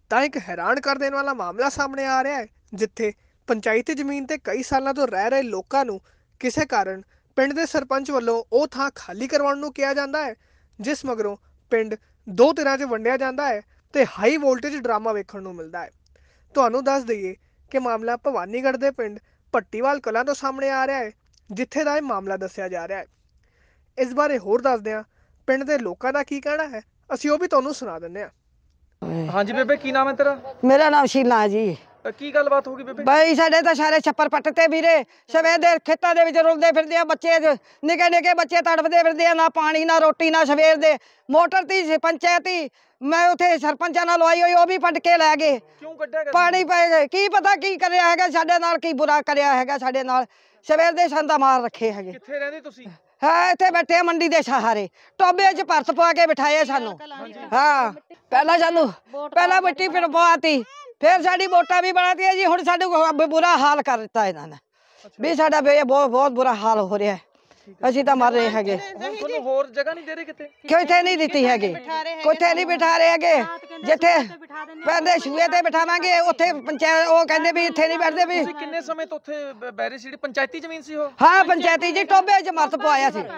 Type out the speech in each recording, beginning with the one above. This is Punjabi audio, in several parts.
ਤਾਂ ਇੱਕ ਹੈਰਾਨ ਕਰ ਦੇਣ ਵਾਲਾ ਮਾਮਲਾ ਸਾਹਮਣੇ ਆ ਰਿਹਾ ਹੈ, ਜਿੱਥੇ ਪੰਚਾਇਤੀ ਜ਼ਮੀਨ ਤੇ ਕਈ ਸਾਲਾਂ ਤੋਂ ਰਹਿ ਰਹੇ ਲੋਕਾਂ ਨੂੰ ਕਿਸੇ ਕਾਰਨ ਪਿੰਡ ਦੇ ਸਰਪੰਚ ਵੱਲੋਂ ਉਹ ਥਾਂ ਖਾਲੀ ਕਰਵਾਉਣ ਨੂੰ ਕਿਹਾ ਜਾਂਦਾ ਹੈ, ਜਿਸ ਮਗਰੋਂ ਪਿੰਡ ਦੋ ਧਿਰਾਂ 'ਚ ਵੰਡਿਆ ਜਾਂਦਾ ਹੈ ਤੇ ਹਾਈ ਵੋਲਟੇਜ ਡਰਾਮਾ ਵੇਖਣ ਨੂੰ ਮਿਲਦਾ ਹੈ। ਤੁਹਾਨੂੰ ਦੱਸ ਦਈਏ ਕਿ ਮਾਮਲਾ ਭਵਾਨੀਗੜ੍ਹ ਦੇ ਪਿੰਡ ਪੱਟੀਵਾਲ ਕਲਾਂ ਤੋਂ ਸਾਹਮਣੇ ਆ ਰਿਹਾ ਹੈ, ਜਿੱਥੇ ਦਾ ਇਹ ਮਾਮਲਾ ਦੱਸਿਆ ਜਾ ਰਿਹਾ ਹੈ। ਇਸ ਬਾਰੇ ਹੋਰ ਦੱਸਦੇ ਹਾਂ ਪਿੰਡ ਦੇ ਲੋਕਾਂ ਦਾ ਕੀ ਕਹਿਣਾ ਹੈ, ਅਸੀਂ ਉਹ ਵੀ ਤੁਹਾਨੂੰ ਸੁਣਾ ਦਿੰਦੇ ਹਾਂ। ਹਾਂਜੀ ਬੇਬੇ, ਕੀ ਨਾਮ ਹੈ ਤੇਰਾ? मेरा नाम शीला है जी। ਕੀ ਗੱਲਬਾਤ ਹੋ ਗਈ ਬੇਬੇ? ਬਈ ਸਾਡੇ ਤਾਂ ਸਾਰੇ ਛੱਪਰ ਪੱਟਤੇ ਵੀਰੇ, ਸਵੇਰ ਦੇ ਖੇਤਾਂ ਦੇ ਵਿੱਚ ਰੁਲਦੇ ਫਿਰਦੇ ਆ ਬੱਚੇ, ਨਿੱਕੇ ਨਿੱਕੇ ਬੱਚੇ ਤੜਫਦੇ ਫਿਰਦੇ ਆ, ਨਾ ਪਾਣੀ ਨਾ ਰੋਟੀ ਨਾ ਸਵੇਰ ਦੇ। ਮੋਟਰ ਤੀ ਪੰਚਾਇਤੀ ਮੈਂ ਉੱਥੇ ਸਰਪੰਚਾਂ ਨਾਲ ਲਵਾਈ ਹੋਈ, ਉਹ ਵੀ ਪੱਟ ਕੇ ਲੈ ਗਏ। ਕਿਉਂ ਕੱਢਿਆ ਗਿਆ? ਪਾਣੀ ਪੈ ਗਏ, ਕੀ ਪਤਾ ਕੀ ਕਰਿਆ ਹੈਗਾ ਸਾਡੇ ਨਾਲ, ਕੀ ਬੁਰਾ ਕਰਿਆ ਹੈਗਾ ਸਾਡੇ ਨਾਲ। ਸਵੇਰ ਦੇ ਸੰਦਾ ਮਾਰ ਰੱਖੇ ਹੈਗੇ। ਕਿੱਥੇ ਰਹਿੰਦੇ ਤੁਸੀਂ? ਹਾਂ, ਇੱਥੇ ਬੈਠੇ ਆ ਮੰਡੀ ਦੇ ਸਹਾਰੇ, ਟੋਬੇ 'ਚ ਭਰਤ ਪਵਾ ਕੇ ਬਿਠਾਏ ਸਾਨੂੰ। ਹਾਂ, ਪਹਿਲਾਂ ਮਿੱਟੀ ਫਿਰ ਪਵਾਤੀ, फिर साड़ी वोटा भी बनाती है जी। हुण साडू बुरा हाल कर दिता इन्होंने भी, साडा बहुत बुरा हाल हो रहा है। ਅਸੀਂ ਤਾਂ ਮਰ ਰਹੇ ਹੈਗੇ। ਤੁਹਾਨੂੰ ਹੋਰ ਜਗ੍ਹਾ ਨਹੀਂ ਦੇ ਰਹੇ ਕਿਤੇ? ਕਿਤੇ ਨਹੀਂ ਦਿੱਤੀ ਹੈਗੀ, ਕਿਤੇ ਨਹੀਂ ਬਿਠਾ ਰਹੇ ਹੈਗੇ। ਜਿੱਥੇ ਪੈਂਦੇ ਸ਼ੂਏ ਤੇ ਬਿਠਾਵਾਂਗੇ ਉੱਥੇ ਪੰਚਾਇਤ ਉਹ ਕਹਿੰਦੇ ਵੀ ਇੱਥੇ ਨਹੀਂ ਬੈਠਦੇ ਵੀ। ਤੁਸੀਂ ਕਿੰਨੇ ਸਮੇਂ ਤੋਂ ਉੱਥੇ ਬਹਿ ਰਹੇ ਸੀ? ਪੰਚਾਇਤੀ ਜ਼ਮੀਨ ਸੀ ਉਹ? ਹਾਂ, ਪੰਚਾਇਤੀ ਜੀ, ਟੋਬੇ 'ਚ ਮਰਤ ਪਵਾਇਆ ਸੀ।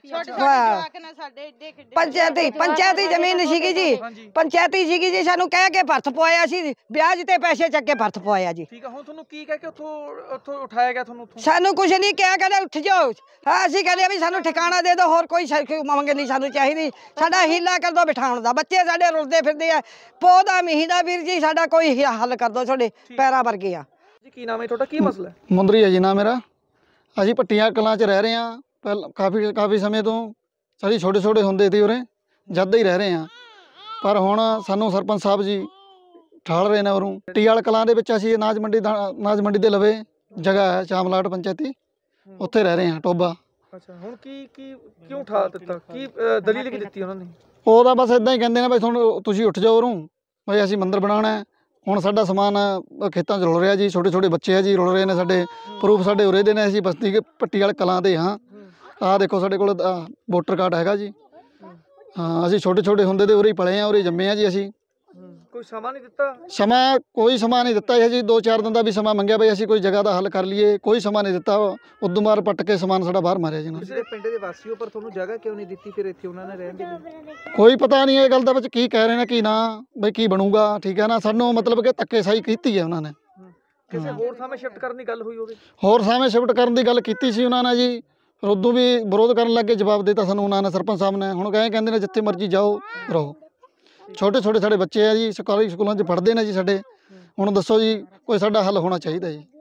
ਪੰਚਾਇਤੀ ਜ਼ਮੀਨ ਸੀਗੀ ਜੀ, ਪੰਚਾਇਤੀ ਸੀਗੀ ਜੀ। ਸਾਨੂੰ ਕਹਿ ਕੇ ਭਰਤ ਪਵਾਇਆ ਸੀ, ਵਿਆਜ ਤੇ ਪੈਸੇ ਚੱਕ ਕੇ ਭਰਤ ਪਵਾਇਆ ਜੀ। ਠੀਕ ਆ, ਹੁਣ ਤੁਹਾਨੂੰ ਕੀ ਕਹਿ ਕੇ ਉੱਥੋਂ ਉਠਾਇਆ ਗਿਆ? ਤੁਹਾਨੂੰ ਸਾਨੂੰ ਕੁਝ ਨਹੀਂ ਕਿਹਾ, ਕਹਿੰਦੇ ਉੱਠ ਜਾਓ। ਹਾਂ, ਅਸੀਂ ਕਹਿੰਦੇ ਵੀ ਸਾਨੂੰ ਠਿਕਾਣਾ ਦੇ ਦਿਓ, ਹੋਰ ਕੋਈ ਮੰਗ ਨਹੀਂ ਸਾਨੂੰ ਚਾਹੀਦੀ। ਸਾਡਾ ਹੀਲਾ ਕਰ ਦਿਓ ਬਿਠਾਉਣ ਦਾ, ਬੱਚੇ ਸਾਡੇ ਰੁਲਦੇ ਫਿਰਦੇ ਆ। ਪੌਦਾ ਮਹੀਨਾ ਵੀਰ ਜੀ, ਸਾਡਾ ਕੋਈ ਹੱਲ ਕਰ ਦਿਓ, ਤੁਹਾਡੇ ਪੈਰਾਂ ਵਰਗੇ ਆ ਜੀ। ਕੀ ਨਾਮ ਹੈ ਤੁਹਾਡਾ? ਕੀ ਮਸਲਾ ਹੈ? ਮੁੰਦਰੀ ਹੈ ਜੀ ਨਾਮ ਮੇਰਾ। ਅਸੀਂ ਪੱਟੀਆਂ ਕਲਾਂ 'ਚ ਰਹਿ ਰਹੇ ਹਾਂ ਕਾਫੀ ਸਮੇਂ ਤੋਂ। ਅਸੀਂ ਛੋਟੇ ਹੁੰਦੇ ਸੀ ਉਰੇ, ਜਦ ਹੀ ਰਹਿ ਰਹੇ ਹਾਂ। ਪਰ ਹੁਣ ਸਾਨੂੰ ਸਰਪੰਚ ਸਾਹਿਬ ਜੀ ਠਾਲ ਰਹੇ ਨੇ ਉਰੋਂ। ਪੱਟੀਵਾਲ ਕਲਾਂ ਦੇ ਵਿੱਚ ਅਸੀਂ ਅਨਾਜ ਮੰਡੀ ਦੇ ਲਵੇ ਜਗ੍ਹਾ ਹੈ, ਚਾਮਲਾਟ ਪੰਚਾਇਤੀ, ਉੱਥੇ ਰਹਿ ਰਹੇ ਹਾਂ, ਟੋਬਾ। ਅੱਛਾ, ਹੁਣ ਕਿਉਂ ਠਾਲ ਦਿੱਤਾ? ਕੀ ਦਲੀਲ ਕੀ ਦਿੱਤੀ ਉਹਨਾਂ ਨੇ? ਉਹਦਾ ਬਸ ਇਦਾਂ ਹੀ ਕਹਿੰਦੇ ਨੇ ਬਈ ਤੁਹਾਨੂੰ ਤੁਸੀਂ ਉੱਠ ਜਾਓ ਉਰੋਂ, ਬਈ ਅਸੀਂ ਮੰਦਰ ਬਣਾਉਣਾ ਹੈ। ਹੁਣ ਸਾਡਾ ਸਮਾਨ ਖੇਤਾਂ 'ਚ ਰੁਲ ਰਿਹਾ ਜੀ, ਛੋਟੇ ਬੱਚੇ ਆ ਜੀ, ਰੁਲ ਰਹੇ ਨੇ। ਸਾਡੇ ਪ੍ਰੂਫ ਸਾਡੇ ਉਰੇ ਦੇ ਨੇ, ਅਸੀਂ ਬਸਤੀ ਪੱਟੀਵਾਲ ਕਲਾਂ ਦੇ ਹਾਂ। ਆਹ ਦੇਖੋ ਸਾਡੇ ਕੋਲ ਵੋਟਰ ਕਾਰਡ ਹੈਗਾ ਜੀ। ਹਾਂ, ਅਸੀਂ ਛੋਟੇ ਹੁੰਦੇ ਦੇ ਉਰੇ ਹੀ ਪਲੇ ਹਾਂ, ਉਰੇ ਜੰਮੇ ਹਾਂ ਜੀ ਅਸੀਂ। ਕੋਈ ਸਮਾਂ ਨਹੀਂ ਦਿੱਤਾ? ਕੋਈ ਸਮਾਂ ਨਹੀਂ ਦਿੱਤਾ ਜੀ। 2-4 ਦਿਨ ਦਾ ਵੀ ਸਮਾਂ ਮੰਗਿਆ ਬਈ ਅਸੀਂ ਕੋਈ ਜਗ੍ਹਾ ਦਾ ਹੱਲ ਕਰ ਲਈਏ, ਕੋਈ ਸਮਾਂ ਨਹੀਂ ਦਿੱਤਾ। ਉਦੋਂ ਮਾਰ ਪੱਟ ਕੇ ਸਮਾਨ ਸਾਡਾ ਬਾਹਰ ਮਾਰਿਆ ਜੀ। ਤੁਸੀਂ ਪਿੰਡ ਦੇ ਵਾਸੀ ਹੋ, ਪਰ ਤੁਹਾਨੂੰ ਜਗ੍ਹਾ ਕਿਉਂ ਨਹੀਂ ਦਿੱਤੀ ਫਿਰ ਇੱਥੇ ਉਹਨਾਂ ਨੇ ਰਹਿਣ ਦੀ? ਕੋਈ ਪਤਾ ਨਹੀਂ ਇਹ ਗੱਲ ਦਾ ਵਿੱਚ ਕੀ ਕਹਿ ਰਹੇ ਨੇ ਕੀ ਨਾ, ਬਈ ਕੀ ਬਣੂਗਾ। ਠੀਕ ਹੈ ਨਾ, ਸਾਨੂੰ ਮਤਲਬ ਕਿ ਧੱਕੇਸ਼ਾਹੀ ਕੀਤੀ ਹੈ ਉਹਨਾਂ ਨੇ। ਕਿਸੇ ਹੋਰ ਥਾਂ ਸ਼ਿਫਟ ਕਰਨ ਦੀ ਗੱਲ ਹੋਈ ਹੋਵੇ? ਹੋਰ ਥਾਂ ਸ਼ਿਫਟ ਕਰਨ ਦੀ ਗੱਲ ਕੀਤੀ ਸੀ ਉਹਨਾਂ ਨੇ ਜੀ, ਪਰ ਉਦੋਂ ਵੀ ਵਿਰੋਧ ਕਰਨ ਲੱਗੇ। ਜਵਾਬ ਦਿੱਤਾ ਸਾਨੂੰ ਉਹਨਾਂ ਨੇ, ਸਰਪੰਚ ਸਾਹਿਬ ਨੇ। ਹੁਣ ਕਹਿੰਦੇ ਨੇ ਜਿੱਥੇ ਮਰਜ਼ੀ ਜਾਓ ਰਹੋ। ਛੋਟੇ ਸਾਡੇ ਬੱਚੇ ਆ ਜੀ, ਸਰਕਾਰੀ ਸਕੂਲਾਂ 'ਚ ਪੜ੍ਹਦੇ ਨੇ ਜੀ ਸਾਡੇ। ਹੁਣ ਦੱਸੋ ਜੀ, ਕੋਈ ਸਾਡਾ ਹੱਲ ਹੋਣਾ ਚਾਹੀਦਾ ਜੀ।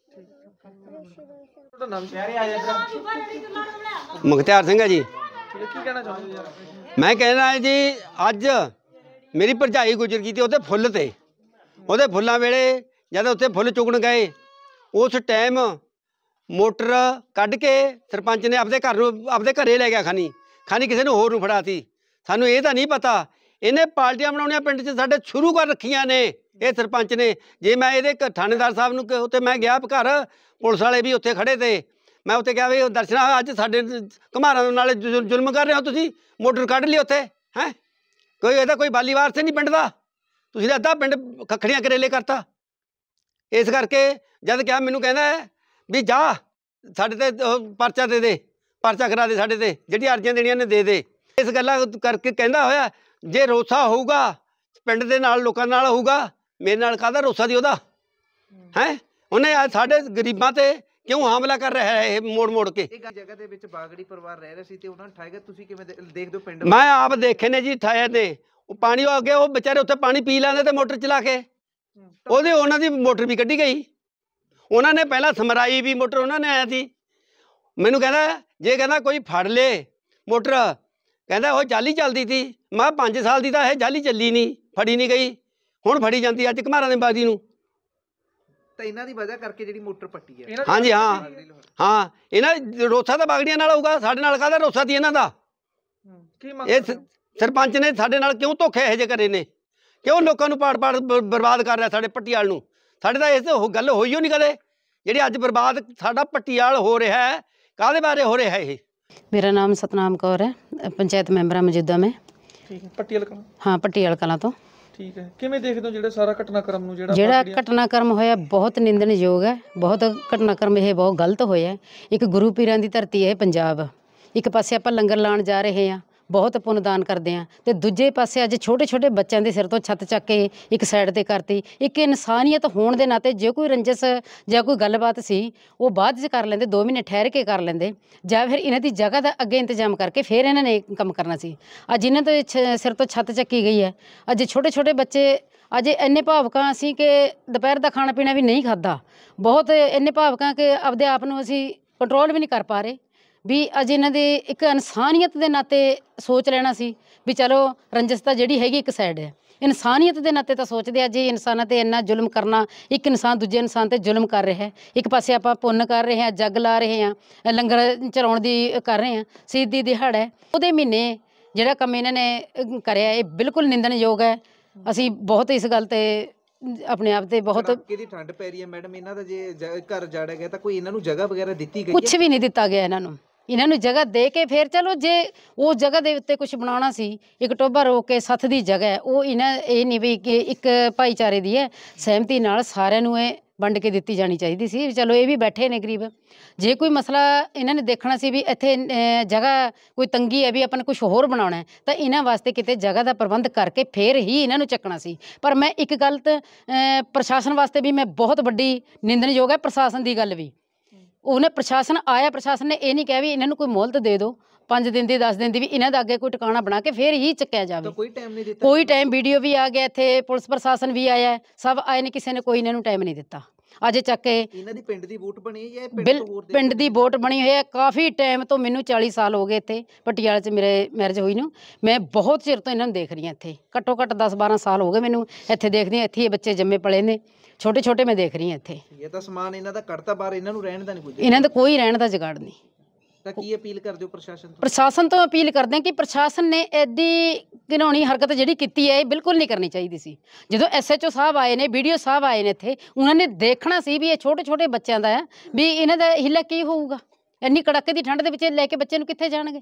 ਮੁਖਤਿਆਰ ਸਿੰਘ ਹੈ ਜੀ। ਕੀ ਕਹਿਣਾ ਚਾਹੁੰਦੇ? ਮੈਂ ਕਹਿਣਾ ਜੀ, ਅੱਜ ਮੇਰੀ ਭਰਜਾਈ ਗੁਜ਼ਰ ਗਈ ਤੇ ਉਹਦੇ ਫੁੱਲ ਤੇ, ਉਹਦੇ ਫੁੱਲਾਂ ਵੇਲੇ ਜਦ ਉੱਥੇ ਫੁੱਲ ਚੁਗਣ ਗਏ, ਉਸ ਟਾਈਮ ਮੋਟਰ ਕੱਢ ਕੇ ਸਰਪੰਚ ਨੇ ਆਪਦੇ ਘਰੇ ਲੈ ਗਿਆ। ਖਾਨੀ ਕਿਸੇ ਨੂੰ ਹੋਰ ਨੂੰ ਫੜਾਤੀ। ਸਾਨੂੰ ਇਹ ਤਾਂ ਨਹੀਂ ਪਤਾ ਇਹਨੇ ਪਾਰਟੀਆਂ ਬਣਾਉਣੀਆਂ ਪਿੰਡ 'ਚ ਸਾਡੇ ਸ਼ੁਰੂ ਕਰ ਰੱਖੀਆਂ ਨੇ ਇਹ ਸਰਪੰਚ ਨੇ। ਜੇ ਮੈਂ ਇਹਦੇ ਥਾਣੇਦਾਰ ਸਾਹਿਬ ਨੂੰ ਉੱਥੇ ਮੈਂ ਗਿਆ ਘਰ, ਪੁਲਿਸ ਵਾਲੇ ਵੀ ਉੱਥੇ ਖੜ੍ਹੇ ਤੇ। ਮੈਂ ਉੱਥੇ ਕਿਹਾ ਵੀ ਦਰਸ਼ਨਾ, ਅੱਜ ਸਾਡੇ ਘੁਮਾਰਾਂ ਨਾਲ ਜ਼ੁਲਮ ਕਰ ਰਹੇ ਹੋ ਤੁਸੀਂ, ਮੋਟਰ ਕੱਢ ਲਈ ਉੱਥੇ ਹੈਂ। ਕੋਈ ਇਹਦਾ ਕੋਈ ਬਾਲੀਵਾਰ ਸੇ ਨਹੀਂ ਪਿੰਡ ਦਾ, ਤੁਸੀਂ ਤਾਂ ਅੱਧਾ ਪਿੰਡ ਖੱਖੜੀਆਂ ਕਰੇਲੇ ਕਰਤਾ। ਇਸ ਕਰਕੇ ਜਦ ਕਿਹਾ, ਮੈਨੂੰ ਕਹਿੰਦਾ ਵੀ ਜਾ ਸਾਡੇ ਤੇ ਪਰਚਾ ਦੇ ਪਰਚਾ ਕਰਾ ਦੇ ਸਾਡੇ ਤੇ, ਜਿਹੜੀਆਂ ਅਰਜ਼ੀਆਂ ਦੇਣੀਆਂ ਨੇ ਦੇ। ਇਸ ਗੱਲਾਂ ਕਰਕੇ ਕਹਿੰਦਾ ਹੋਇਆ ਜੇ ਰੋਸਾ ਹੋਊਗਾ ਪਿੰਡ ਦੇ ਨਾਲ ਲੋਕਾਂ ਨਾਲ ਹੋਊਗਾ, ਮੇਰੇ ਨਾਲ ਕਾਹਦਾ ਰੋਸਾ ਦੀ ਉਹਦਾ ਹੈ। ਉਹਨੇ ਸਾਡੇ ਗਰੀਬਾਂ ਤੇ ਕਿਉਂ ਹਮਲਾ ਕਰ ਰਿਹਾ ਹੈ ਇਹ ਮੋੜ ਕੇ? ਜਗ੍ਹਾ ਦੇ ਵਿੱਚ ਬਾਗੜੀ ਪਰਿਵਾਰ ਰਹਿ ਰਿਹਾ ਸੀ ਤੇ ਉਹਨਾਂ ਨੂੰ ਠਾਇਆ ਗਿਆ। ਤੁਸੀਂ ਕਿਵੇਂ ਦੇਖਦੇ ਹੋ ਪਿੰਡ? ਮੈਂ ਆਪ ਦੇਖੇ ਨੇ ਜੀ, ਠਾਇਆ ਨੇ। ਉਹ ਪਾਣੀ ਅੱਗੇ ਉਹ ਵਿਚਾਰੇ ਉੱਥੇ ਪਾਣੀ ਪੀ ਲੈਂਦੇ ਤੇ ਮੋਟਰ ਚਲਾ ਕੇ, ਉਹਨਾਂ ਦੀ ਮੋਟਰ ਵੀ ਕੱਢੀ ਗਈ। ਉਹਨਾਂ ਨੇ ਪਹਿਲਾਂ ਸਮਰਾਈ ਵੀ ਮੋਟਰ ਉਹਨਾਂ ਨੇ ਆਇਆ ਸੀ। ਮੈਨੂੰ ਕਹਿੰਦਾ ਜੇ ਕਹਿੰਦਾ ਕੋਈ ਫੜ ਲੇ ਮੋਟਰ, ਕਹਿੰਦਾ ਉਹ ਜਾਲੀ ਚੱਲਦੀ ਸੀ। ਮੈਂ 5 ਸਾਲ ਦੀ ਤਾਂ ਇਹ ਜਾਲੀ ਚੱਲੀ ਨਹੀਂ, ਫੜੀ ਨਹੀਂ ਗਈ। ਹੁਣ ਫੜੀ ਜਾਂਦੀ ਅੱਜ ਘੁਮਾਰਾਂ ਦੇ ਬਾਦੀ ਨੂੰ। ਤਾਂ ਇਹਨਾਂ ਦੀ ਵਜ੍ਹਾ ਕਰਕੇ ਜਿਹੜੀ ਮੋਟਰ ਪੱਟੀ ਹੈ। ਹਾਂਜੀ ਹਾਂ, ਇਹਨਾਂ ਰੋਸਾ ਤਾਂ ਬਾਗੜੀਆਂ ਨਾਲ ਹੋਊਗਾ, ਸਾਡੇ ਨਾਲ ਕਾਹਦਾ ਰੋਸਾ ਸੀ ਇਹਨਾਂ ਦਾ? ਇਹ ਸਰਪੰਚ ਨੇ ਸਾਡੇ ਨਾਲ ਕਿਉਂ ਧੋਖੇ ਇਹੋ ਜਿਹੇ ਕਰੇ ਨੇ? ਕਿਉਂ ਲੋਕਾਂ ਨੂੰ ਪਾੜ ਬਰਬਾਦ ਕਰ ਰਿਹਾ ਸਾਡੇ ਪੱਟੀਵਾਲ ਨੂੰ? ਸਾਡੇ ਤਾਂ ਇਸ ਗੱਲ ਹੋਈ ਓ ਨਹੀਂ ਕਦੇ, ਜਿਹੜੀ ਅੱਜ ਬਰਬਾਦ ਸਾਡਾ ਪੱਟੀਵਾਲ ਹੋ ਰਿਹਾ ਹੈ। ਕਾਹਦੇ ਬਾਰੇ ਹੋ ਰਿਹਾ ਇਹ? मेरा नाम सतनाम कौर है, पंचायत मैंबर है मौजूदा में। ठीक है, पट्टीवाल कलां। हाँ, पट्टीवाल कलां तो। ਠੀਕ ਹੈ, ਕਿਵੇਂ ਦੇਖਦੇ ਹੋ ਜਿਹੜਾ ਸਾਰਾ ਘਟਨਾਕ੍ਰਮ ਨੂੰ ਜਿਹੜਾ ਜਿਹੜੀਆਂ- ਘਟਨਾਕ੍ਰਮ ਹੋਇਆ ਬਹੁਤ ਨਿੰਦਣਯੋਗ ਹੈ। ਬਹੁਤ ਘਟਨਾਕ੍ਰਮ ਇਹ ਬਹੁਤ ਗਲਤ ਹੋਇਆ। ਇੱਕ ਗੁਰੂ ਪੀਰਾਂ ਦੀ ਧਰਤੀ ਹੈ ਪੰਜਾਬ। ਇੱਕ ਪਾਸੇ ਆਪਾਂ ਲੰਗਰ ਲਾਉਣ ਜਾ ਰਹੇ ਹਾਂ, ਬਹੁਤ ਪੁੰਨਦਾਨ ਕਰਦੇ ਹਾਂ, ਤੇ ਦੂਜੇ ਪਾਸੇ ਅੱਜ ਛੋਟੇ ਛੋਟੇ ਬੱਚਿਆਂ ਦੇ ਸਿਰ ਤੋਂ ਛੱਤ ਚੱਕ ਕੇ ਇੱਕ ਸਾਈਡ ਤੇ ਕਰਤੀ। ਇੱਕ ਇਨਸਾਨੀਅਤ ਹੋਣ ਦੇ ਨਾਤੇ ਜੇ ਕੋਈ ਰੰਜਸ ਜਾਂ ਕੋਈ ਗੱਲਬਾਤ ਸੀ ਉਹ ਬਾਅਦ 'ਚ ਕਰ ਲੈਂਦੇ, 2 ਮਹੀਨੇ ਠਹਿਰ ਕੇ ਕਰ ਲੈਂਦੇ, ਜਾਂ ਫਿਰ ਇਹਨਾਂ ਦੀ ਜਗ੍ਹਾ ਦਾ ਅੱਗੇ ਇੰਤਜ਼ਾਮ ਕਰਕੇ ਫਿਰ ਇਹਨਾਂ ਨੇ ਇਹ ਕੰਮ ਕਰਨਾ ਸੀ। ਅੱਜ ਇਹਨਾਂ ਦੇ ਸਿਰ ਤੋਂ ਛੱਤ ਚੱਕੀ ਗਈ ਹੈ। ਅੱਜ ਛੋਟੇ ਛੋਟੇ ਬੱਚੇ ਅੱਜ ਇੰਨੇ ਭਾਵੁਕਾਂ ਅਸੀਂ ਕਿ ਦੁਪਹਿਰ ਦਾ ਖਾਣਾ ਪੀਣਾ ਵੀ ਨਹੀਂ ਖਾਧਾ। ਬਹੁਤ ਇੰਨੇ ਭਾਵੁਕਾਂ ਕਿ ਆਪਦੇ ਆਪ ਨੂੰ ਅਸੀਂ ਕੰਟਰੋਲ ਵੀ ਨਹੀਂ ਕਰ ਪਾ ਰਹੇ ਵੀ ਅੱਜ ਇਹਨਾਂ ਦੇ ਇੱਕ ਇਨਸਾਨੀਅਤ ਦੇ ਨਾਤੇ ਸੋਚ ਲੈਣਾ ਸੀ ਵੀ ਚਲੋ ਰੰਜਸਤਾ ਜਿਹੜੀ ਹੈਗੀ ਇੱਕ ਸਾਈਡ ਹੈ, ਇਨਸਾਨੀਅਤ ਦੇ ਨਾਤੇ ਤਾਂ ਸੋਚਦੇ ਆ ਜੀ ਇਨਸਾਨਾਂ ਤੇ ਇੰਨਾ ਜ਼ੁਲਮ ਕਰਨਾ। ਇੱਕ ਇਨਸਾਨ ਦੂਜੇ ਇਨਸਾਨ ਤੇ ਜ਼ੁਲਮ ਕਰ ਰਿਹਾ ਹੈ। ਇੱਕ ਪਾਸੇ ਆਪਾਂ ਪੁੰਨ ਕਰ ਰਹੇ ਹਾਂ, ਜੱਗ ਲਾ ਰਹੇ ਹਾਂ, ਲੰਗਰ ਚਲਾਉਣ ਦੀ ਕਰ ਰਹੇ ਹਾਂ, ਸ਼ਹੀਦੀ ਦਿਹਾੜਾ ਹੈ, ਉਹਦੇ ਮਹੀਨੇ ਜਿਹੜਾ ਕੰਮ ਇਹਨਾਂ ਨੇ ਕਰਿਆ ਇਹ ਬਿਲਕੁਲ ਨਿੰਦਣਯੋਗ ਹੈ। ਅਸੀਂ ਬਹੁਤ ਇਸ ਗੱਲ ਤੇ ਆਪਣੇ ਆਪ ਤੇ ਬਹੁਤ ਕਿਹਦੀ ਠੰਡ ਪੈ ਰਹੀ ਹੈ ਮੈਡਮ, ਇਹਨਾਂ ਦਾ ਜੇ ਘਰ ਜਾੜਿਆ ਗਿਆ ਤਾਂ ਕੋਈ ਇਹਨਾਂ ਨੂੰ ਜਗ੍ਹਾ ਵਗੈਰਾ ਦਿੱਤੀ ਗਈ ਕੁਛ ਵੀ ਨਹੀਂ ਦਿੱਤਾ ਗਿਆ ਇਹਨਾਂ ਨੂੰ ਜਗ੍ਹਾ ਦੇ ਕੇ ਫਿਰ ਚਲੋ ਜੇ ਉਸ ਜਗ੍ਹਾ ਦੇ ਉੱਤੇ ਕੁਝ ਬਣਾਉਣਾ ਸੀ, ਇੱਕ ਟੋਭਾ ਰੋਕ ਕੇ ਸੱਥ ਦੀ ਜਗ੍ਹਾ ਹੈ, ਉਹ ਇਹ ਨਹੀਂ ਵੀ ਕਿ ਇੱਕ ਭਾਈਚਾਰੇ ਦੀ ਹੈ, ਸਹਿਮਤੀ ਨਾਲ ਸਾਰਿਆਂ ਨੂੰ ਇਹ ਵੰਡ ਕੇ ਦਿੱਤੀ ਜਾਣੀ ਚਾਹੀਦੀ ਸੀ। ਚਲੋ ਇਹ ਵੀ ਬੈਠੇ ਨੇ ਗਰੀਬ, ਜੇ ਕੋਈ ਮਸਲਾ ਇਹਨਾਂ ਨੇ ਦੇਖਣਾ ਸੀ ਵੀ ਇੱਥੇ ਜਗ੍ਹਾ ਕੋਈ ਤੰਗੀ ਹੈ ਵੀ ਆਪਾਂ ਨੇ ਕੁਝ ਹੋਰ ਬਣਾਉਣਾ ਹੈ ਤਾਂ ਇਹਨਾਂ ਵਾਸਤੇ ਕਿਤੇ ਜਗ੍ਹਾ ਦਾ ਪ੍ਰਬੰਧ ਕਰਕੇ ਫਿਰ ਹੀ ਇਹਨਾਂ ਨੂੰ ਚੱਕਣਾ ਸੀ। ਪਰ ਮੈਂ ਇੱਕ ਗੱਲ ਤਾਂ ਪ੍ਰਸ਼ਾਸਨ ਵਾਸਤੇ ਵੀ ਮੈਂ ਬਹੁਤ ਵੱਡੀ ਨਿੰਦਣਯੋਗ ਹੈ ਪ੍ਰਸ਼ਾਸਨ ਦੀ ਗੱਲ ਵੀ। ਉਹਨੇ ਪ੍ਰਸ਼ਾਸਨ ਆਇਆ, ਪ੍ਰਸ਼ਾਸਨ ਨੇ ਇਹ ਨਹੀਂ ਕਿਹਾ ਵੀ ਇਹਨਾਂ ਨੂੰ ਕੋਈ ਮੁਹਲਤ ਦੇ ਦਿਓ 5 ਦਿਨ ਦੀ 10 ਦਿਨ ਦੀ, ਵੀ ਇਹਨਾਂ ਦਾ ਅੱਗੇ ਕੋਈ ਟਿਕਾਣਾ ਬਣਾ ਕੇ ਫਿਰ ਹੀ ਚੱਕਿਆ ਜਾਵੇ। ਕੋਈ ਟਾਈਮ ਨਹੀਂ ਦਿੱਤਾ, ਕੋਈ ਟਾਈਮ ਵੀਡੀਓ ਵੀ ਆ ਗਿਆ, ਇੱਥੇ ਪੁਲਿਸ ਪ੍ਰਸ਼ਾਸਨ ਵੀ ਆਇਆ, ਸਭ ਆਏ ਨੇ, ਕਿਸੇ ਨੇ ਕੋਈ ਇਹਨਾਂ ਨੂੰ ਟਾਈਮ ਨਹੀਂ ਦਿੱਤਾ। ਅੱਜ ਚੱਕ ਕੇ ਇਹਨਾਂ ਦੀ ਪਿੰਡ ਦੀ ਵੋਟ ਬਣੀ ਹੈ ਪਿੰਡ ਦੀ ਵੋਟ ਬਣੀ ਹੋਈ ਹੈ ਕਾਫੀ ਟਾਈਮ ਤੋਂ। ਮੈਨੂੰ 40 ਸਾਲ ਹੋ ਗਏ ਇੱਥੇ ਪਟਿਆਲੇ 'ਚ ਮੇਰੇ ਮੈਰਿਜ ਹੋਈ ਨੂੰ। ਮੈਂ ਬਹੁਤ ਚਿਰ ਤੋਂ ਇਹਨਾਂ ਨੂੰ ਦੇਖ ਰਹੀ ਹਾਂ ਇੱਥੇ, ਘੱਟੋ ਘੱਟ 10-12 ਸਾਲ ਹੋ ਗਏ ਮੈਨੂੰ ਇੱਥੇ ਦੇਖਦੀ ਹਾਂ। ਇੱਥੇ ਇਹ ਬੱਚੇ ਜੰਮੇ ਪਲੇ ਨੇ ਛੋਟੇ ਛੋਟੇ, ਮੈਂ ਦੇਖ ਰਹੀ ਹਾਂ ਇੱਥੇ। ਇਹ ਤਾਂ ਸਮਾਨ ਇਹਨਾਂ ਦਾ ਕੱਢਤਾ ਬਾਹਰ, ਇਹਨਾਂ ਨੂੰ ਰਹਿਣ ਦਾ ਨਹੀਂ ਕੁਝ, ਇਹਨਾਂ ਦਾ ਕੋਈ ਰਹਿਣ ਦਾ ਜੁਗਾੜ ਨਹੀਂ। ਤਾਂ ਕੀ ਅਪੀਲ ਕਰਦੇ ਹੋ ਪ੍ਰਸ਼ਾਸਨ ਤੋਂ? ਪ੍ਰਸ਼ਾਸਨ ਤੋਂ ਅਪੀਲ ਕਰਦੇ ਹਾਂ ਕਿ ਪ੍ਰਸ਼ਾਸਨ ਨੇ ਐਡੀ ਘਿਨਾਉਣੀ ਹਰਕਤ ਜਿਹੜੀ ਕੀਤੀ ਹੈ ਇਹ ਬਿਲਕੁਲ ਨਹੀਂ ਕਰਨੀ ਚਾਹੀਦੀ ਸੀ। ਜਦੋਂ SHO ਸਾਹਿਬ ਆਏ ਨੇ, BDO ਸਾਹਿਬ ਆਏ ਨੇ ਇੱਥੇ, ਉਹਨਾਂ ਨੇ ਦੇਖਣਾ ਸੀ ਵੀ ਇਹ ਛੋਟੇ ਛੋਟੇ ਬੱਚਿਆਂ ਦਾ ਹੈ, ਵੀ ਇਹਨਾਂ ਦਾ ਹਿੱਲਾ ਕੀ ਹੋਊਗਾ। ਇੰਨੀ ਕੜਾਕੇ ਦੀ ਠੰਡ ਦੇ ਵਿੱਚ ਲੈ ਕੇ ਬੱਚੇ ਨੂੰ ਕਿੱਥੇ ਜਾਣਗੇ।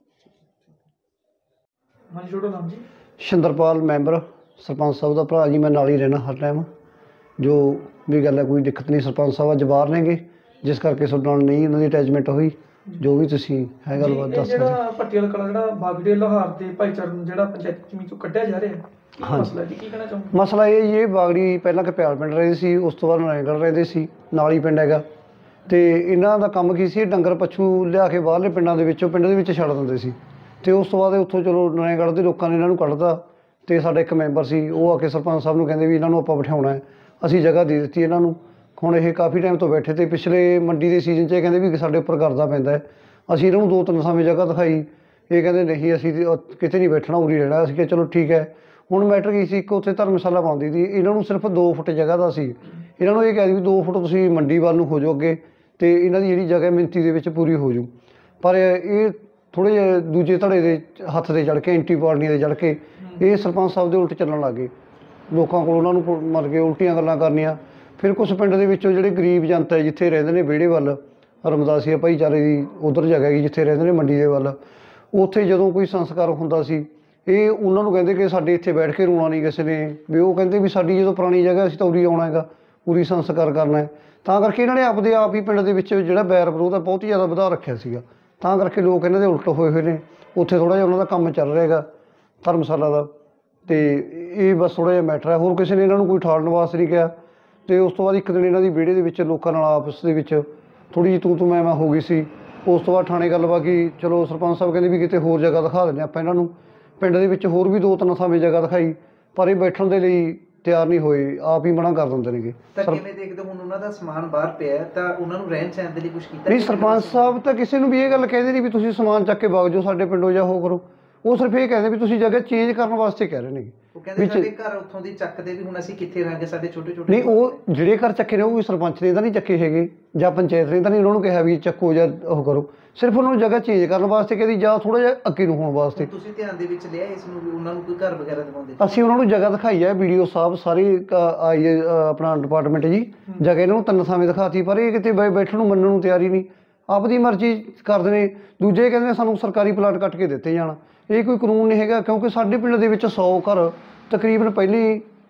ਹਾਂਜੀ, ਛੋਟਾ ਨਾਮ ਜੀ। ਸ਼ਿੰਦਰਪਾਲ ਮੈਂਬਰ, ਸਰਪੰਚ ਸਾਹਿਬ ਦਾ ਭਰਾ ਜੀ। ਮੈਂ ਨਾਲ ਹੀ ਰਹਿਣਾ ਹਰ ਟਾਈਮ, ਜੋ ਵੀ ਗੱਲ ਹੈ ਕੋਈ ਦਿੱਕਤ ਨਹੀਂ। ਸਰਪੰਚ ਸਾਹਿਬ ਅੱਜ ਬਾਹਰ ਨੇਗੇ, ਜਿਸ ਕਰਕੇ ਤੁਹਾਡੇ ਨਾਲ ਨਹੀਂ ਉਹਨਾਂ ਦੀ ਅਟੈਚਮੈਂਟ ਹੋਈ। ਜੋ ਵੀ ਤੁਸੀਂ ਹੈ ਗੱਲਬਾਤ ਦੱਸ ਸਕਦੇ। ਜਿਹੜਾ ਪਟਿਆਲਾ ਕਲਾ ਜਿਹੜਾ ਬਾਗੜੇ ਲੋਹਾਰ ਦੇ ਭਾਈਚਾਰੇ ਨੂੰ ਜਿਹੜਾ ਪੰਚਾਇਤ ਜ਼ਮੀਨ ਚੋਂ ਕੱਢਿਆ ਜਾ ਰਿਹਾ, ਕੀ ਮਸਲਾ ਜੀ, ਕੀ ਕਹਿਣਾ ਚਾਹੋਗੇ? ਮਸਲਾ ਇਹ ਜੀ, ਇਹ ਬਾਗੜੀ ਪਹਿਲਾਂ ਕਪਿਆਲ ਪਿੰਡ ਰਹਿੰਦੇ ਸੀ, ਉਸ ਤੋਂ ਬਾਅਦ ਨਾਰਾਇਣਗੜ੍ਹ ਰਹਿੰਦੇ ਸੀ, ਨਾਲ ਹੀ ਪਿੰਡ ਹੈਗਾ। ਤੇ ਇਹਨਾਂ ਦਾ ਕੰਮ ਕੀ ਸੀ, ਡੰਗਰ ਪਸ਼ੂ ਲਿਆ ਕੇ ਬਾਹਰਲੇ ਪਿੰਡਾਂ ਦੇ ਵਿੱਚੋਂ ਪਿੰਡ ਦੇ ਵਿੱਚ ਛੱਡ ਦਿੰਦੇ ਸੀ। ਤੇ ਉਸ ਤੋਂ ਬਾਅਦ ਉੱਥੋਂ ਚਲੋ ਨਾਰਾਇਣਗੜ੍ਹ ਦੇ ਲੋਕਾਂ ਨੇ ਇਹਨਾਂ ਨੂੰ ਕੱਢਤਾ। ਤੇ ਸਾਡਾ ਇੱਕ ਮੈਂਬਰ ਸੀ, ਉਹ ਆ ਕੇ ਸਰਪੰਚ ਸਾਹਿਬ ਨੂੰ ਕਹਿੰਦੇ ਵੀ ਇਹਨਾਂ ਨੂੰ ਆਪਾਂ ਬਿਠਾਉਣਾ ਹੈ। ਅਸੀਂ ਜਗ੍ਹਾ ਦੇ ਦਿੱਤੀ ਇਹਨਾਂ ਨੂੰ। ਹੁਣ ਇਹ ਕਾਫੀ ਟਾਈਮ ਤੋਂ ਬੈਠੇ ਤੇ ਪਿਛਲੇ ਮੰਡੀ ਦੇ ਸੀਜ਼ਨ 'ਚ ਇਹ ਕਹਿੰਦੇ ਵੀ ਸਾਡੇ ਉੱਪਰ ਕਰਜ਼ਾ ਪੈਂਦਾ ਹੈ। ਅਸੀਂ ਇਹਨਾਂ ਨੂੰ 2-3 ਥਾਵੇਂ ਜਗ੍ਹਾ ਦਿਖਾਈ, ਇਹ ਕਹਿੰਦੇ ਨਹੀਂ ਅਸੀਂ ਕਿਤੇ ਨਹੀਂ ਬੈਠਣਾ, ਉਰੀ ਰਹਿਣਾ। ਅਸੀਂ ਕਿਹਾ ਚਲੋ ਠੀਕ ਹੈ। ਹੁਣ ਮੈਟਰ ਕੀ ਸੀ, ਇੱਕ ਉੱਥੇ ਧਰਮਸ਼ਾਲਾ ਪਾਉਂਦੀ ਸੀ, ਇਹਨਾਂ ਨੂੰ ਸਿਰਫ 2 ਫੁੱਟ ਜਗ੍ਹਾ ਦਾ ਸੀ। ਇਹਨਾਂ ਨੂੰ ਇਹ ਕਹਿ ਵੀ 2 ਫੁੱਟ ਤੁਸੀਂ ਮੰਡੀ ਵੱਲ ਨੂੰ ਹੋ ਜਾਓ ਅੱਗੇ, ਅਤੇ ਇਹਨਾਂ ਦੀ ਜਿਹੜੀ ਜਗ੍ਹਾ ਮਿਣਤੀ ਦੇ ਵਿੱਚ ਪੂਰੀ ਹੋ ਜੂ। ਪਰ ਇਹ ਥੋੜ੍ਹੇ ਜਿਹੇ ਦੂਜੇ ਧੜੇ ਦੇ ਹੱਥ ਦੇ ਚੜ੍ਹ ਕੇ, ਐਂਟੀ ਪਾਰਟੀਆਂ ਦੇ ਚੜ੍ਹ ਕੇ ਇਹ ਸਰਪੰਚ ਸਾਹਿਬ ਦੇ ਉਲਟ ਚੱਲਣ ਲੱਗ ਗਏ। ਲੋਕਾਂ ਕੋਲ ਉਹਨਾਂ ਨੂੰ ਮਤਲਬ ਕਿ ਉਲਟੀਆਂ ਗੱਲਾਂ ਕਰਨੀਆਂ। ਫਿਰ ਕੁਛ ਪਿੰਡ ਦੇ ਵਿੱਚੋਂ ਜਿਹੜੇ ਗਰੀਬ ਜਨਤਾ ਹੈ, ਜਿੱਥੇ ਰਹਿੰਦੇ ਨੇ ਵਿਹੜੇ ਵੱਲ, ਰਮਦਾਸੀਆ ਭਾਈਚਾਰੇ ਦੀ ਉੱਧਰ ਜਗ੍ਹਾ ਹੈਗੀ ਜਿੱਥੇ ਰਹਿੰਦੇ ਨੇ ਮੰਡੀ ਦੇ ਵੱਲ, ਉੱਥੇ ਜਦੋਂ ਕੋਈ ਸੰਸਕਾਰ ਹੁੰਦਾ ਸੀ ਇਹ ਉਹਨਾਂ ਨੂੰ ਕਹਿੰਦੇ ਕਿ ਸਾਡੇ ਇੱਥੇ ਬੈਠ ਕੇ ਰੋਣਾ ਨਹੀਂ ਕਿਸੇ ਨੇ। ਵੀ ਉਹ ਕਹਿੰਦੇ ਵੀ ਸਾਡੀ ਜਦੋਂ ਪੁਰਾਣੀ ਜਗ੍ਹਾ ਅਸੀਂ ਤਾਂ ਉਰੀ ਆਉਣਾ ਹੈਗਾ, ਉਰੀ ਸੰਸਕਾਰ ਕਰਨਾ ਹੈ। ਤਾਂ ਕਰਕੇ ਇਹਨਾਂ ਨੇ ਆਪਦੇ ਆਪ ਹੀ ਪਿੰਡ ਦੇ ਵਿੱਚ ਜਿਹੜਾ ਵੈਰ ਵਿਰੋਧ ਹੈ ਬਹੁਤ ਹੀ ਜ਼ਿਆਦਾ ਵਧਾ ਰੱਖਿਆ ਸੀਗਾ। ਤਾਂ ਕਰਕੇ ਲੋਕ ਇਹਨਾਂ ਦੇ ਉਲਟ ਹੋਏ ਹੋਏ ਨੇ। ਉੱਥੇ ਥੋੜ੍ਹਾ ਜਿਹਾ ਉਹਨਾਂ ਦਾ ਕੰਮ ਚੱਲ ਰਿਹਾ ਹੈਗਾ ਧਰਮਸ਼ਾਲਾ ਦਾ, ਅਤੇ ਇਹ ਬਸ ਥੋੜ੍ਹਾ ਜਿਹਾ ਮੈਟਰ ਹੈ। ਹੋਰ ਕਿਸੇ ਨੇ ਇਹਨਾਂ ਨੂੰ ਕੋਈ ਠਾਲਣ ਵਾਸਤੇ ਨਹੀਂ ਕਿਹਾ। ਅਤੇ ਉਸ ਤੋਂ ਬਾਅਦ ਇੱਕ ਦਿਨ ਇਹਨਾਂ ਦੀ ਵਿਹੜੇ ਦੇ ਵਿੱਚ ਲੋਕਾਂ ਨਾਲ ਆਪਸ ਦੇ ਵਿੱਚ ਥੋੜ੍ਹੀ ਜਿਹੀ ਤੂੰ ਮੈਂ ਹੋ ਗਈ ਸੀ। ਉਸ ਤੋਂ ਬਾਅਦ ਥਾਣੇ ਗੱਲਬਾਤ ਕੀ, ਚਲੋ ਸਰਪੰਚ ਸਾਹਿਬ ਕਹਿੰਦੇ ਵੀ ਕਿਤੇ ਹੋਰ ਜਗ੍ਹਾ ਦਿਖਾ ਦਿੰਦੇ ਆਪਾਂ ਇਹਨਾਂ ਨੂੰ। ਪਿੰਡ ਦੇ ਵਿੱਚ ਹੋਰ ਵੀ 2-3 ਥਾਵੇਂ ਜਗ੍ਹਾ ਦਿਖਾਈ, ਪਰ ਇਹ ਬੈਠਣ ਦੇ ਲਈ ਤਿਆਰ ਨਹੀਂ ਹੋਏ, ਆਪ ਹੀ ਮਨਾ ਕਰ ਦਿੰਦੇ ਨੇਗੇ। ਤਾਂ ਕਿਵੇਂ ਦੇਖਦੇ ਹੁਣ ਉਹਨਾਂ ਦਾ ਸਮਾਨ ਬਾਹਰ ਪਿਆ ਤਾਂ ਉਹਨਾਂ ਨੂੰ ਰਹਿਣ ਸਹਿਣ ਦੇ ਲਈ ਕੁਝ ਕੀਤਾ ਨਹੀਂ? ਸਰਪੰਚ ਸਾਹਿਬ ਤਾਂ ਕਿਸੇ ਨੂੰ ਵੀ ਇਹ ਗੱਲ ਕਹਿੰਦੇ ਨਹੀਂ ਵੀ ਤੁਸੀਂ ਸਮਾਨ ਚੱਕ ਕੇ ਵਗ ਜਾਓ ਸਾਡੇ ਪਿੰਡੋਂ ਜਾਂ ਉਹ ਕਰੋ। ਉਹ ਸਿਰਫ ਇਹ ਕਹਿੰਦੇ ਵੀ ਤੁਸੀਂ ਜਗ੍ਹਾ ਚੇਂਜ ਕਰਨ ਵਾਸਤੇ ਕਹਿ ਰਹੇ ਨੇ। ਉਹ ਕਹਿੰਦੇ ਸਾਡੇ ਘਰ ਉੱਥੋਂ ਦੀ ਚੱਕਦੇ ਵੀ ਹੁਣ ਅਸੀਂ ਕਿੱਥੇ ਰਹਾਂਗੇ, ਸਾਡੇ ਛੋਟੇ ਛੋਟੇ। ਨਹੀਂ, ਉਹ ਜਿਹੜੇ ਘਰ ਚੱਕੇ ਨੇ ਉਹ ਵੀ ਸਰਪੰਚ ਨੇ ਤਾਂ ਨਹੀਂ ਚੱਕੇ ਹੈਗੇ, ਜਾਂ ਪੰਚਾਇਤ ਨੇ ਤਾਂ ਨਹੀਂ ਉਹਨਾਂ ਨੂੰ ਕਿਹਾ ਵੀ ਚੱਕੋ ਜਾਂ ਉਹ ਕਰੋ। ਸਿਰਫ ਉਹਨਾਂ ਨੂੰ ਜਗ੍ਹਾ ਚੇਂਜ ਕਰਨ ਵਾਸਤੇ ਕਹਿੰਦੀ, ਜਾਂ ਥੋੜ੍ਹਾ ਜਿਹਾ ਅੱਗੇ ਨੂੰ ਹੋਣ ਵਾਸਤੇ। ਤੁਸੀਂ ਧਿਆਨ ਦੇ ਵਿੱਚ ਲਿਆ ਇਸ ਨੂੰ ਵੀ ਉਹਨਾਂ ਨੂੰ ਕੋਈ ਘਰ ਵਗੈਰਾ ਦਿਵਾਉਂਦੇ? ਅਸੀਂ ਉਹਨਾਂ ਨੂੰ ਜਗ੍ਹਾ ਦਿਖਾਈ ਹੈ, BDO ਸਾਹਿਬ ਸਾਰੇ ਆਈ ਹੈ ਆਪਣਾ ਡਿਪਾਰਟਮੈਂਟ ਜੀ, ਜਗ੍ਹਾ ਇਹਨਾਂ ਨੂੰ 3 ਥਾਵੇਂ ਦਿਖਾਤੀ, ਪਰ ਇਹ ਕਿਤੇ ਬੈਠਣ ਨੂੰ ਮੰਨਣ ਨੂੰ ਤਿਆਰ ਹੀ ਨਹੀਂ। ਆਪਦੀ ਮਰਜ਼ੀ ਕਰਦੇ ਨੇ। ਦੂਜੇ ਕਹਿੰਦੇ ਸਾਨੂੰ ਸਰਕਾਰੀ ਪਲਾਟ ਕੱਟ ਕੇ ਦਿੱਤੇ ਜਾਣ। ਇਹ ਕੋਈ ਕਾਨੂੰਨ ਨਹੀਂ ਹੈਗਾ, ਕਿਉਂਕਿ ਸਾਡੇ ਪਿੰਡ ਦੇ ਵਿੱਚ 100 ਘਰ ਤਕਰੀਬਨ ਪਹਿਲਾਂ ਹੀ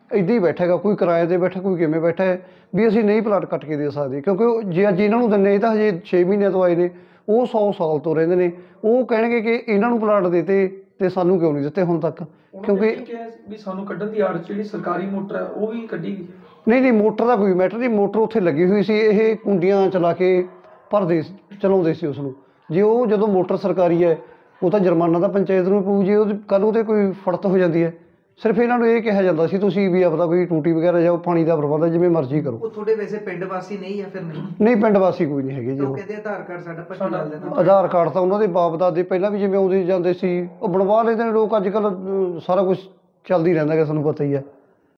ਇੱਦਾਂ ਹੀ ਬੈਠਾ ਹੈਗਾ, ਕੋਈ ਕਿਰਾਏ 'ਤੇ ਬੈਠਾ, ਕੋਈ ਕਿਵੇਂ ਬੈਠਾ ਹੈ ਵੀ ਅਸੀਂ ਨਹੀਂ ਪਲਾਟ ਕੱਟ ਕੇ ਦੇ ਸਕਦੇ, ਕਿਉਂਕਿ ਜੇ ਅੱਜ ਇਹਨਾਂ ਨੂੰ ਦਿੰਦੇ ਇਹ ਤਾਂ ਹਜੇ 6 ਮਹੀਨਿਆਂ ਤੋਂ ਆਏ ਨੇ, ਉਹ 100 ਸਾਲ ਤੋਂ ਰਹਿੰਦੇ ਨੇ, ਉਹ ਕਹਿਣਗੇ ਕਿ ਇਹਨਾਂ ਨੂੰ ਪਲਾਟ ਦਿੱਤੇ ਤੇ ਸਾਨੂੰ ਕਿਉਂ ਨਹੀਂ ਦਿੱਤੇ ਹੁਣ ਤੱਕ, ਕਿਉਂਕਿ ਵੀ ਸਾਨੂੰ ਕੱਢਣ ਦੀ ਆੜ 'ਚ ਜਿਹੜੀ ਸਰਕਾਰੀ ਮੋਟਰ ਹੈ ਉਹ ਵੀ ਕੱਢੀ ਗਈ। ਨਹੀਂ ਮੋਟਰ ਦਾ ਕੋਈ ਮੈਟਰ ਨਹੀਂ, ਮੋਟਰ ਉੱਥੇ ਲੱਗੀ ਹੋਈ ਸੀ, ਇਹ ਕੁੰਡੀਆਂ ਚਲਾ ਕੇ ਚਲਾਉਂਦੇ ਸੀ ਉਸ ਨੂੰ। ਜੇ ਉਹ ਜਦੋਂ ਮੋਟਰ ਸਰਕਾਰੀ ਹੈ ਉਹ ਤਾਂ ਜੁਰਮਾਨਾ ਤਾਂ ਪੰਚਾਇਤ ਨੂੰ ਪਊ, ਜੇ ਉਹ ਕੱਲ੍ਹ ਉਹਤੇ ਕੋਈ ਫੜਤ ਹੋ ਜਾਂਦੀ ਹੈ। ਸਿਰਫ ਇਹਨਾਂ ਨੂੰ ਇਹ ਕਿਹਾ ਜਾਂਦਾ ਸੀ ਤੁਸੀਂ ਵੀ ਆਪਦਾ ਕੋਈ ਟੂਟੀ ਵਗੈਰਾ ਜਾਂ ਪਾਣੀ ਦਾ ਪ੍ਰਬੰਧ ਜਿਵੇਂ ਮਰਜ਼ੀ ਕਰੋ। ਉਹ ਤੁਹਾਡੇ ਵੈਸੇ ਪਿੰਡ ਵਾਸੀ ਨਹੀਂ ਹੈ ਫਿਰ? ਨਹੀਂ ਪਿੰਡ ਵਾਸੀ ਕੋਈ ਨਹੀਂ ਹੈਗੇ ਜੀ। ਉਹ ਕਹਿੰਦੇ ਆਧਾਰ ਕਾਰਡ ਸਾਡਾ ਭੱਟੀ ਲਾ ਦੇਣਾ। ਆਧਾਰ ਕਾਰਡ ਤਾਂ ਉਹਨਾਂ ਦੇ ਬਾਪ ਦਾਦੇ ਪਹਿਲਾਂ ਵੀ ਜਿਵੇਂ ਆਉਂਦੇ ਜਾਂਦੇ ਸੀ ਉਹ ਬਣਵਾ ਲੈਂਦੇ ਨੇ ਲੋਕ, ਅੱਜ ਕੱਲ੍ਹ ਸਾਰਾ ਕੁਛ ਚੱਲਦੀ ਰਹਿੰਦਾ ਗਾ, ਤੁਹਾਨੂੰ ਪਤਾ ਹੀ ਹੈ।